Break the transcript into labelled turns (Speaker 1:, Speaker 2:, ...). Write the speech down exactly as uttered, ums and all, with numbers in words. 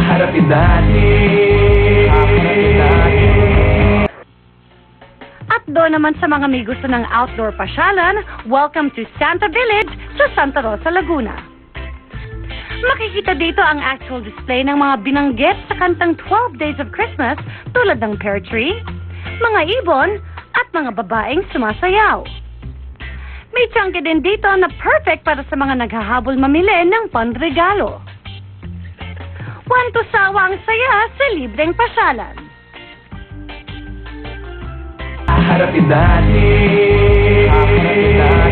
Speaker 1: Haharapin natin. Haharapin natin.
Speaker 2: At doon naman sa mga may gusto ng outdoor pasyalan, welcome to Santa Village sa Santa Rosa, Laguna. Makikita dito ang actual display ng mga binanggit sa kantang twelve Days of Christmas tulad ng pear tree, mga ibon, at mga babaeng sumasayaw. May tiyangke din dito na perfect para sa mga naghahabol mamili ng panregalo. Wanto sawa ang saya sa libreng pasyalan.
Speaker 1: Haharapin natin. Haharapin natin.